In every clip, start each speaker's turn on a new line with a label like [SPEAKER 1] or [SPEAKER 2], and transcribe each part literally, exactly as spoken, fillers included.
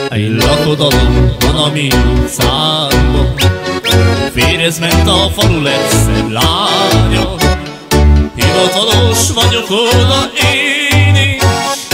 [SPEAKER 1] Egy lakodalom van a mi utcánkban, férjhez ment a falu legszebb lánya. Hivatalos vagyok oda én is,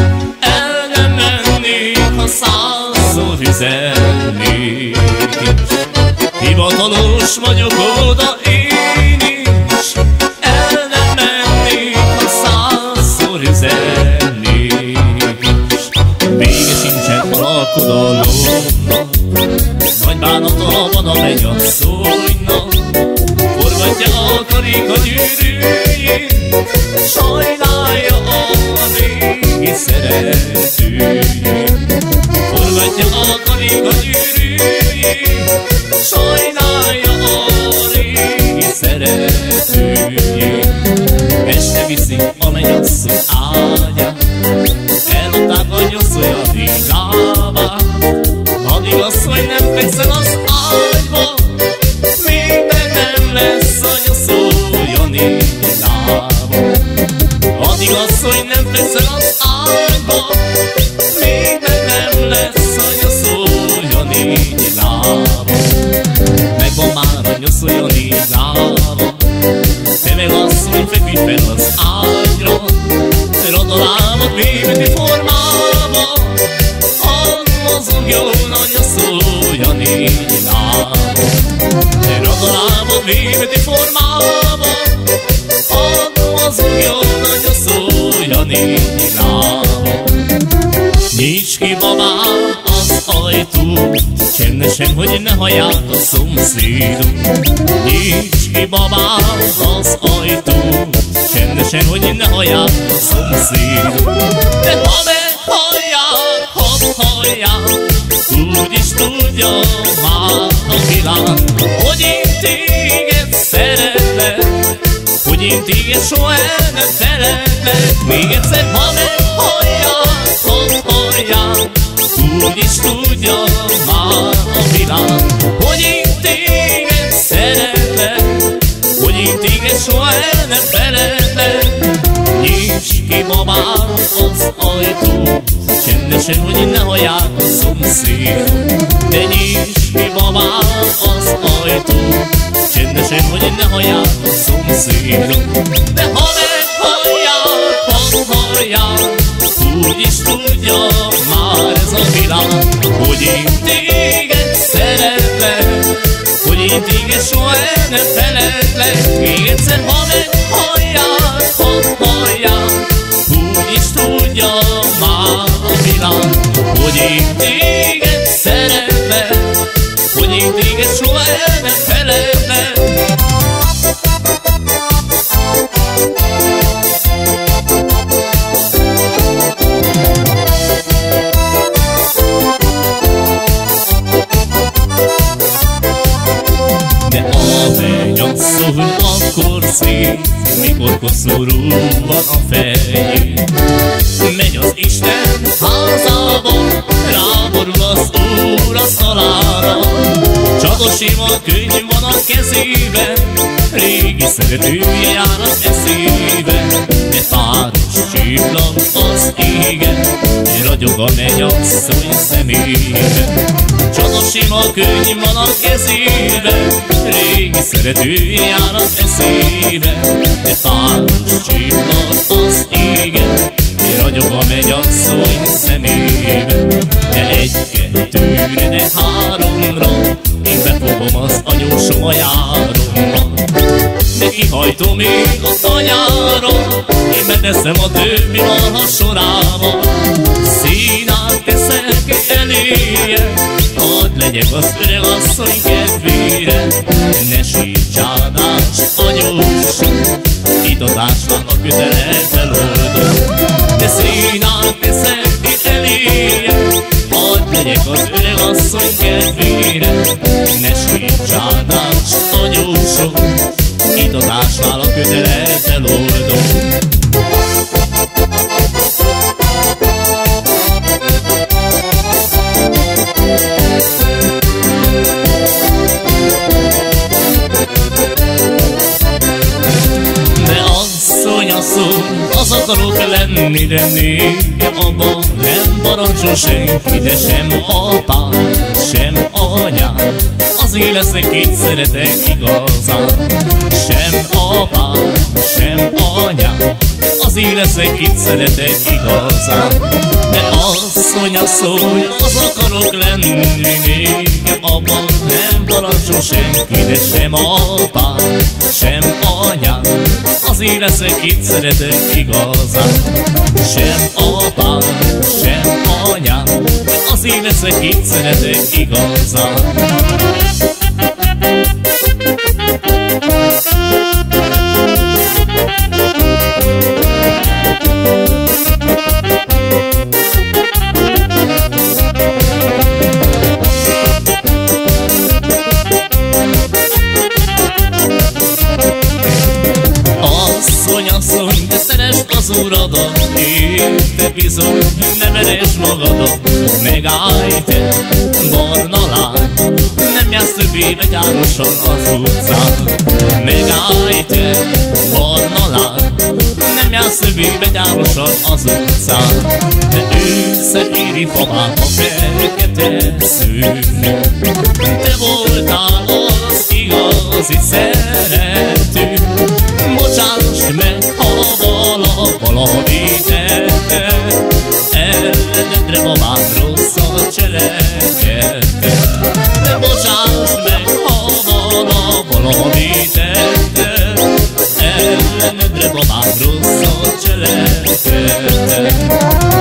[SPEAKER 1] el nem mennék, ha százszor üzennék is. Hivatalos vagyok oda én is, el nem mennék, ha százszor üzennék is. Vége sincsen a lakodalomnak, nagy bánata van a mennyasszonynak. Forgatja a karika gyűrűjét, sajnálja a régi szeretőjét. Forgatja a karika gyűrűjét, sajnálja a régi szeretőjét. Este viszi a mennyasszony ágyát, ellopták a nyoszoljadik lábát. Addig asszony nem fekszel az ágyba, még meg nem lesz a nyoszolja négy lába. Addig asszony nem fekszel az ágyba, még meg nem lesz a nyoszolja négy lába. Megvan már a nyoszolja négy lába, te meg asszony feküdj fel az ágyra. Rad a lábad bébeti formába, hadd mozogjon a nyoszolja négy lába. Rad a lábad bébeti formába, hadd mozogjon a nyoszolja négy lába. Nyisd ki babám az ajtót, csendesen, hogy ne hallják a szomszédok. Nyisd ki babám az ajtót, csendesen, hogy ne hallják a szomszédok. De ha meghallják, hadd hallják, úgyis tudja már a világ, hogy én téged szeretlek, hogy én téged soha el nem szeretlek. Még egyszer, ha meghallják, hadd hallják, úgyis tudja már a világ, hogy én téged szeretlek, hogy én téged soha el nem szeretlek. Nyisd ki babám az ajtót, csendesen, hogy ne hallják a szomszédok. De nyisd ki babám az ajtót, csendesen, hogy ne hallják a szomszédok. De ha meghallják, hadd hallják, úgyis tudja már ez a világ, hogy én téged szeretlek, hogy én téged soha el nem feledlek. Még egyszer, ha meghallják, hadd hallják, úgyis tudja már a világ, hogy én téged szeretlek, hogy én téged soha el nem feledlek. De a mennyasszony akkor szép, mikor koszorú van a fején. Megy az Isten házába, ráborul az Úr asztalára. Csak a sima könyv van a kezében, régi szeretője jár az eszében. De páros csillag az égen, ragyog a mennyasszony szemében. Csak a sima könyv van a kezében, régi szeretője jár az eszében. De páros csillag az égen, ragyog a mennyasszony szemében. De egy-kettőre, de háromra, én befogom az anyósom a járommal. De kihajtom még a tanyára, én beteszem a többi marha sorába. Színát teszek eléje, hadd legyek az öreg asszony kedvére. Ne síts áldást, anyósom, itatásnak a kötelet feloldom. De színát teszek eléje, hadd legyek az öreg asszony kedvére. Ne síts áldást, anyósom, itatásnál a kötelet feloldom. asszony, az akarok lenni, de nékem abban nem parancs parancsol senki, de sem apám, sem anyám, azért leszek, így szeretek igazán. Sem apám, sem anyám, azért leszek, itt szeretek igazán. De asszony, asszony, az akarok lenni még, abban nem parancsol senki, de sem apám, sem anyám, azért leszek, itt szeretek igazán. Sem apám, sem anyám, azért leszek, itt szeretek igazán. Asszony, asszony, de szeresd az uradat, érte bizony, ne veresd magadat. Megállj te, barna lány, nem jársz többé betyárosan az utcán. Megállj te, barna lány, nem jársz többé betyárosan az utcán. De ősszel éri famát a fekete szőnő, te voltál az igazi szerető. Bocsáss meg, ha vala, valamit tettem, ellenedre mamám rosszat cselekedtem. De bocsáss meg, ha vala, valamit tettem, ellenedre mamám rosszat cselekedtem.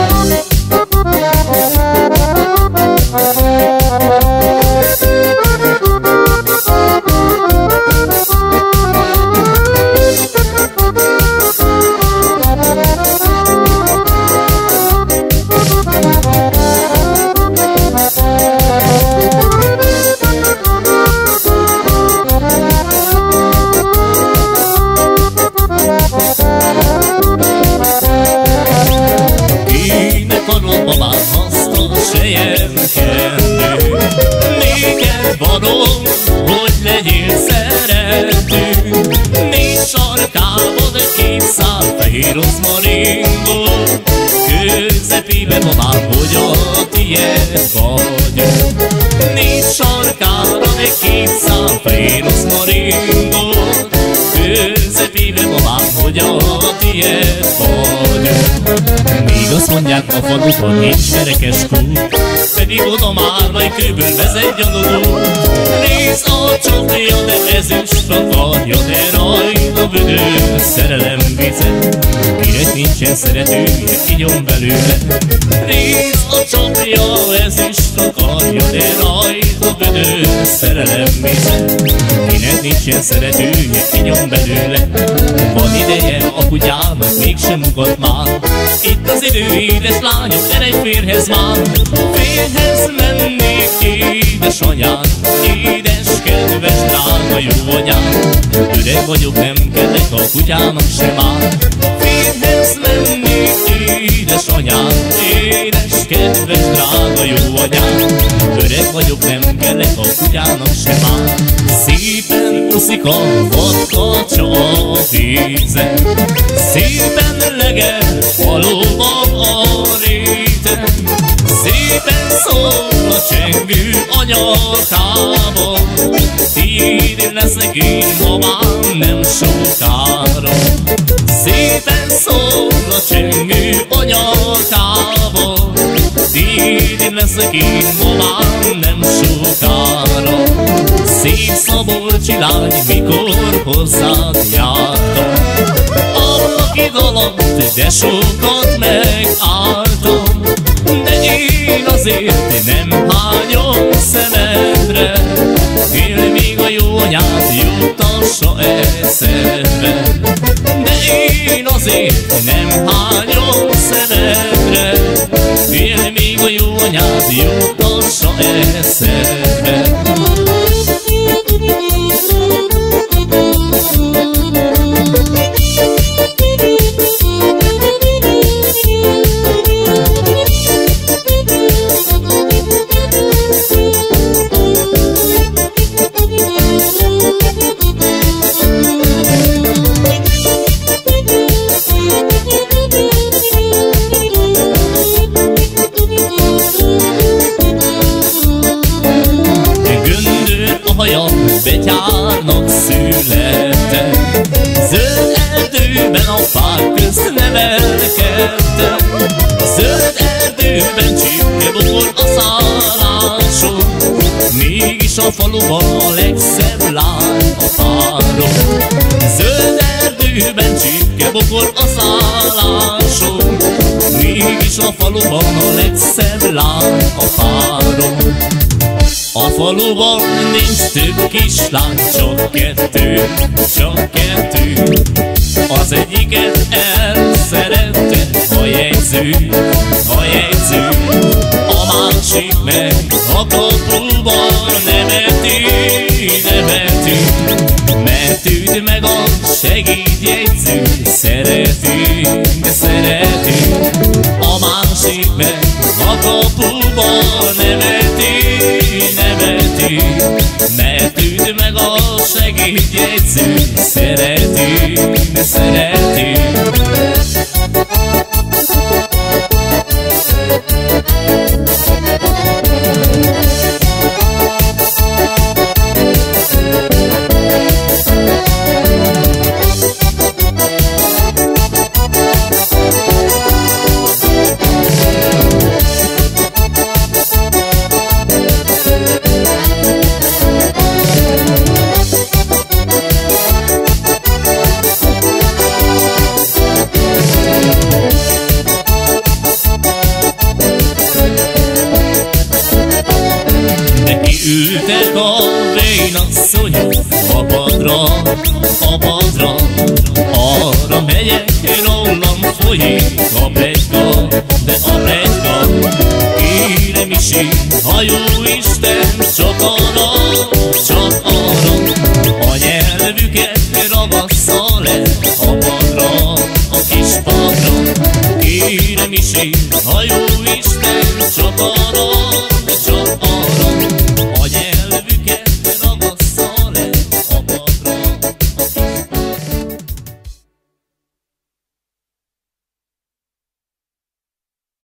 [SPEAKER 1] Varom, hogy legyél szerető, négy sarkában két szál fehér rozmaringó, közepében mamám, hogy a tiéd vagy. Négy sarkára két szál fehér rozmaringó, közepében mamám, hogy a tiéd vagy. Még azt mondják a faluban nincs kerekes kút, pedig oda már vagy kőből vezet gyalogó. Nézd a csapja, de ezüst akarja, de rajta vödör szerelem vizet. Kinek nincsen szeretője, kinyom belőle. Nézd a csapja, ezüst akarja, de rajta vödör szerelem vizet. Kinek nincsen szeretője, kinyom belőle. Van ideje a kutyának, mégsem ugat már. Itt az idő, édes lányok, eredj férhez már. Férhez mennék, édesanyám, édes, kedves, drága jó anyám. Öreg vagyok, nem kellek a kutyának sem már. Férhez mennék, édesanyám, édes, kedves, drága jó anyám. Öreg vagyok, nem kellek a kutyának sem már. Szépen uszik a vadkacsa a vízen, szépen legel valóban a réten. Szépen szól a csengő a nyakába, tiéd leszek én, mamám, nem sokára. Szépen szól a csengő a nyakába, tiéd leszek én, mamám, nem sokára. Szép szabolcsi lány, mikor hozzád jártam, annak alatt, de sokat megálltam. De én azért nem hányom szemedre, fél még a jó anyád juttassa eszedbe. De én azért nem hányom szemedre, fél még a jó anyád juttassa eszedbe. csipkebokor a szálláson, mégis a faluban a legszebb lány a párom. Zöld erdőben csipkebokor a szálláson, mégis a faluban a legszebb lány a párom. A faluban nincs több kislány, csak kettő, csak kettő. Az egyiket elszerette a jegyző, a jegyző. A másik meg a kapuban neveti, neveti. Mert őt meg a segédjegyző szereti, szereti. A másik meg a kapuban neveti, neveti. Mert őt meg a segédjegyző szereti, szereti. Ültek a vénasszonyok a padra, a padra. Arra megyek, rólam folyik a pletyka, de a pletyka. Kérem is én, a jóisten, csak arra, csak arra. A nyelvüket ragassza le a padra, a kis padra. Kérem is én, a jóisten, csak arra,